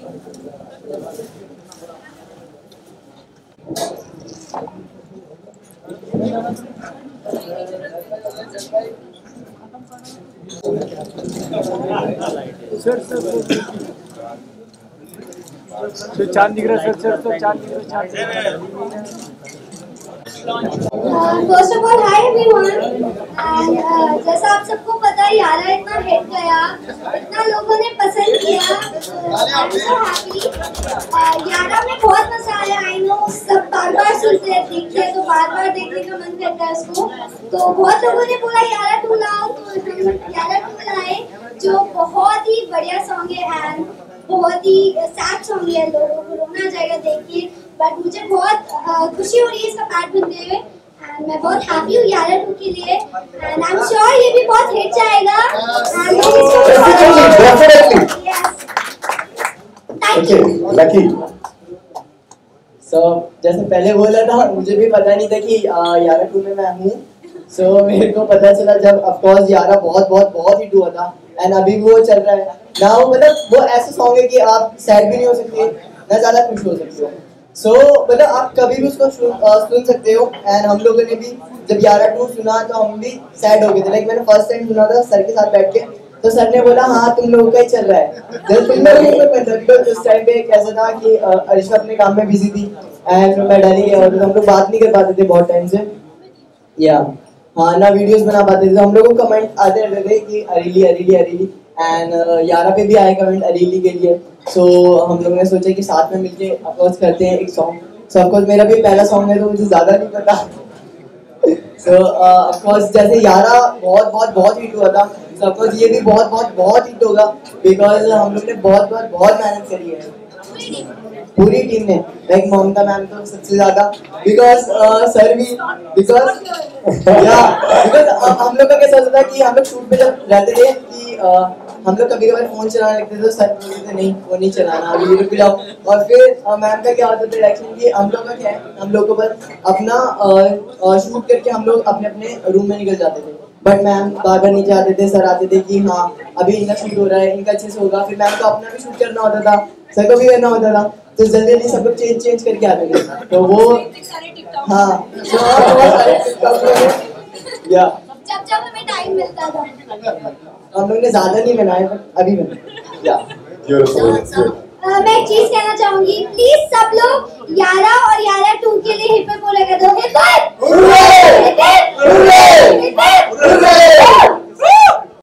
चांद दिख रहा सर तो चांद दिख रहा first of all hi everyone and जैसा आप सबको पता है यारा इतना हिट गया, इतना लोगों ने पसंद किया, आई एम सो हैप्पी। यारा में बहुत मजा आया। आई नो सब बार-बार सुनते हैं, देखते हैं तो बार-बार देखने का मन करता है उसको। तो बहुत लोगों ने बोला यारा 2 लाओ, तो हम यारा 2 लाए, जो बहुत ही बढ़िया सॉन्ग है एंड बहुत ही सैड सॉन्ग है, लोगों को रोना आ जाएगा देख के। बट मुझे बहुत खुशी हो रही है इसका पार्ट बनते हुए एंड मैं बहुत हैप्पी हूँ यारा 2 के लिए एंड आई एम श्योर ये भी बहुत हिट जाएगा and thank you Lucky. So जैसे पहले बोला था, मुझे भी पता नहीं था कि यारा 2 में मैं हूँ। सो मेरे को पता चला जब ऑफ कोर्स यारा बहुत हिट हुआ था एंड अभी भी वो चल रहा है ना। मतलब वो ऐसा सॉन्ग है कि आप सैड भी नहीं हो सकते ना ज्यादा खुश हो सकते हो। सो मतलब आप कभी भी उसको सुन सकते हो एंड हम लोगों ने भी जब यारा 2 सुना तो हम भी सैड हो गए थे। लाइक मैंने फर्स्ट टाइम सुना था सर के साथ बैठ के, तो सर ने बोला हाँ तुम लोगों का ही चल रहा है। जब तुम लोग उस टाइम पे कैसा था कि अरिशा अपने काम में बिजी थी एंड मैं दिल्ली गया तो हम लोग बात नहीं कर पाते थे बहुत टाइम से, या हाँ ना वीडियोस बना पाते थे। हम लोगों को कमेंट आते रहते थे कि अरीली एंड यारा पे भी आए कमेंट अरीली के लिए। सो हम लोगों ने सोचा कि साथ में मिलके अपलोड करते हैं एक सॉन्ग। सो ऑफकोर्स मेरा भी पहला सॉन्ग है तो मुझे ज़्यादा नहीं पता। सो ऑफकोर्स जैसे यारा बहुत हिट हुआ था, सो ऑफकोर्स ये भी बहुत हिट होगा बिकॉज हम लोग ने बहुत मेहनत करी है पूरी टीम ने। लाइक ममता मैम तो सबसे ज्यादा बिकॉज सर भी बिकॉज हम लोग का कैसा होता था कि हम लोग शूट पे जब रहते थे कि हम लोग कभी कभार फोन चलाने लगते थे तो सर बोलते थे नहीं वो नहीं चलाना, अभी रुक जाओ। और फिर मैम का क्या होता था रिएक्शन कि हम लोग का क्या है, हम लोग को बस अपना शूट करके हम लोग अपने अपने रूम में निकल जाते थे। बट मैम बार नीचे आते थे, सर आते थे कि हाँ अभी इनका शूट हो रहा है, इनका अच्छे से होगा। फिर मैम को अपना भी शूट करना होता था, सर को भी करना होता था, तो जल्दी सब लोग चेंज करके आते थे। तो वो हाँ जब हमें टाइम मिलता था हम लोग ने ज्यादा नहीं बनाए पर अभी बना। मैं एक चीज कहना चाहूंगी, प्लीज सब लोग यारा और यारा 2 के लिए हिप हिप बोलेगा। दो हिप हिप